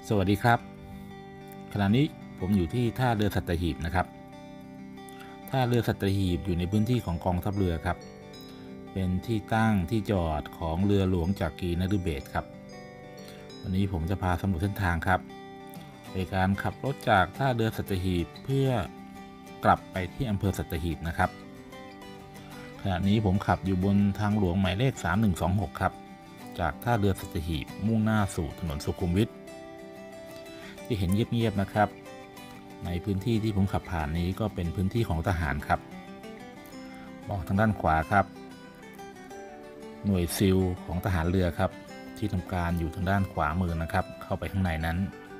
สวัสดีครับขณะนี้ผมอยู่ที่ท่าเรือสัตหีบนะครับท่าเรือสัตหีบอยู่ในพื้นที่ของกองทัพเรือครับเป็นที่ตั้งที่จอดของเรือหลวงจักรีนฤเบศรครับวันนี้ผมจะพาสำรวจเส้นทางครับในการขับรถจากท่าเรือสัตหีบเพื่อกลับไปที่อำเภอสัตหีบนะครับขณะนี้ผมขับอยู่บนทางหลวงหมายเลข3126ครับจากท่าเรือสัตหีบมุ่งหน้าสู่ถนนสุขุมวิทที่เห็นเงียบๆนะครับในพื้นที่ที่ผมขับผ่านนี้ก็เป็นพื้นที่ของทหารครับมองทางด้านขวาครับหน่วยซิลของทหารเรือครับที่ทำการอยู่ทางด้านขวามือนะครับเข้าไปข้างในนั้น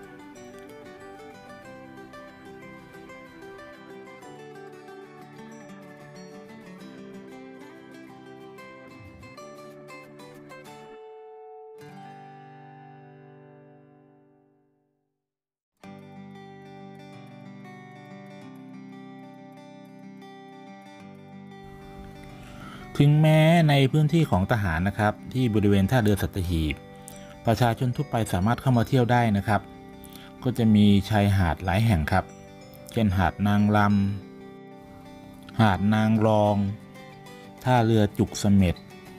ถึงแม้ในพื้นที่ของทหารนะครับที่บริเวณท่าเรือสัตหีบประชาชนทั่วไปสามารถเข้ามาเที่ยวได้นะครับก็จะมีชายหาดหลายแห่งครับเช่นหาดนางลำหาดนางรองท่าเรือจุกเสม็ด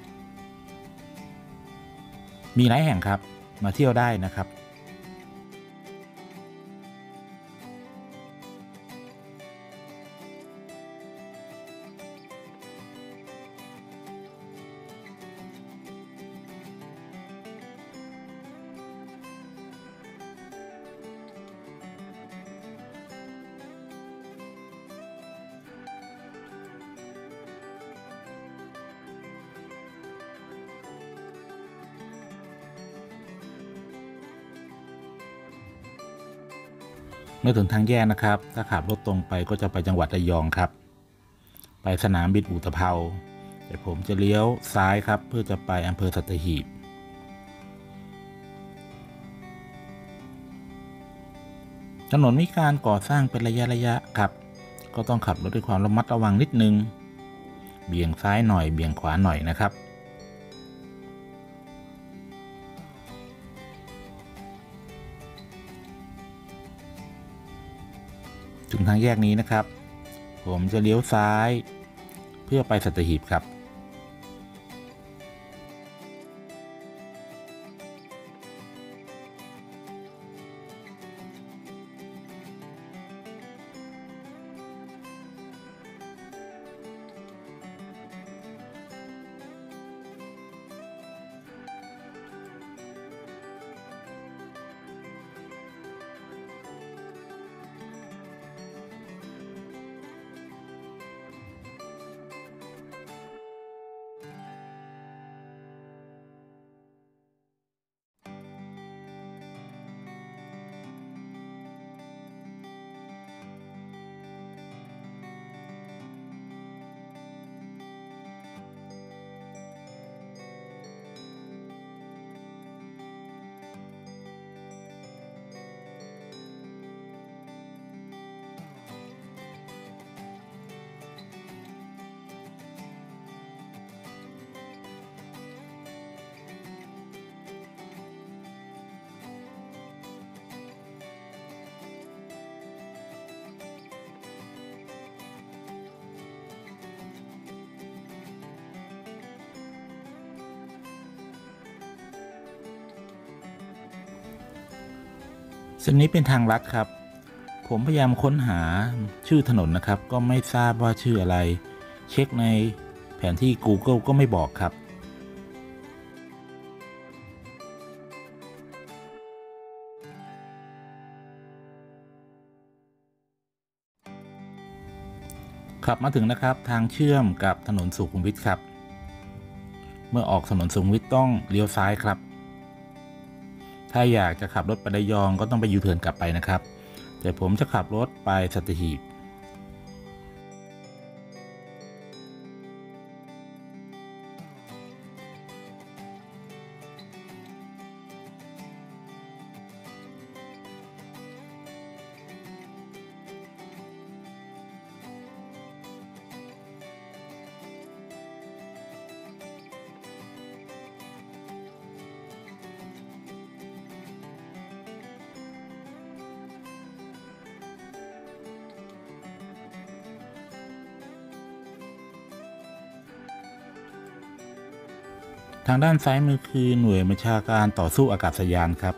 มีหลายแห่งครับมาเที่ยวได้นะครับเมื่อถึงทางแยกนะครับถ้าขับรถตรงไปก็จะไปจังหวัดระยองครับไปสนามบินอุตภเปาแต่ผมจะเลี้ยวซ้ายครับเพื่อจะไปอำเภอสัตหีบถนนมีการก่อสร้างเป็นระยะครับก็ต้องขับรถด้วยความระมัดระวังนิดนึงเบี่ยงซ้ายหน่อยเบี่ยงขวาหน่อยนะครับถึงทางแยกนี้นะครับผมจะเลี้ยวซ้ายเพื่อไปสัตหีบครับเส้นนี้เป็นทางลัดครับผมพยายามค้นหาชื่อถนนนะครับก็ไม่ทราบว่าชื่ออะไรเช็คในแผนที่ Google ก็ไม่บอกครับขับมาถึงนะครับทางเชื่อมกับถนนสุขุมวิทครับเมื่อออกถนนสุขุมวิทต้องเลี้ยวซ้ายครับถ้าอยากจะขับรถไประยองก็ต้องไปยูเทิร์นกลับไปนะครับแต่ผมจะขับรถไปสัตหีบทางด้านซ้ายมือคือหน่วยบัญชาการต่อสู้อากาศยานครับ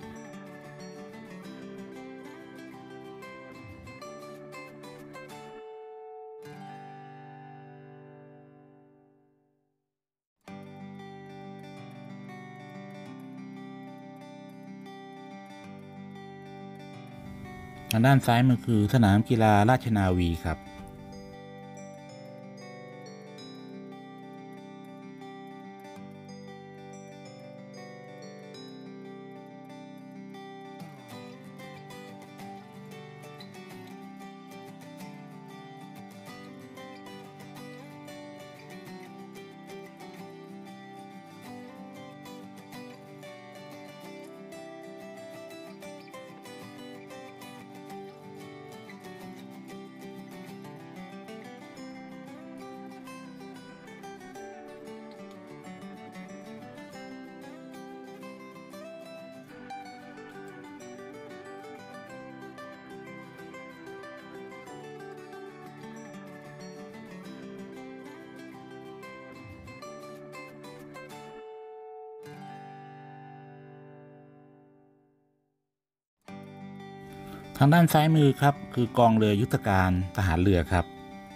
ทางด้านซ้ายมือคือสนามกีฬาราชนาวีครับทางด้านซ้ายมือครับคือกองเรือยุทธการทหารเรือครับ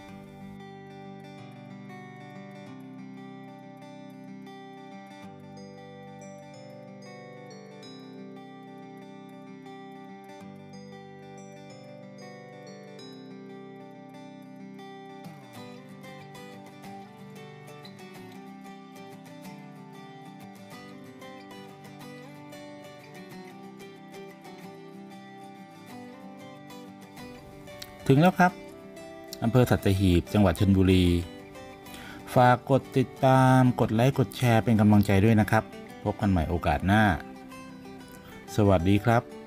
ถึงแล้วครับอำเภอสัตหีบจังหวัดชลบุรีฝากกดติดตามกดไลค์กดแชร์เป็นกำลังใจด้วยนะครับพบกันใหม่โอกาสหน้าสวัสดีครับ